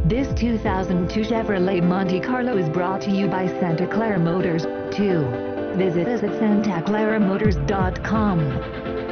This 2002 Chevrolet Monte Carlo is brought to you by Santa Clara Motors, 2. Visit us at santaclaramotors.com.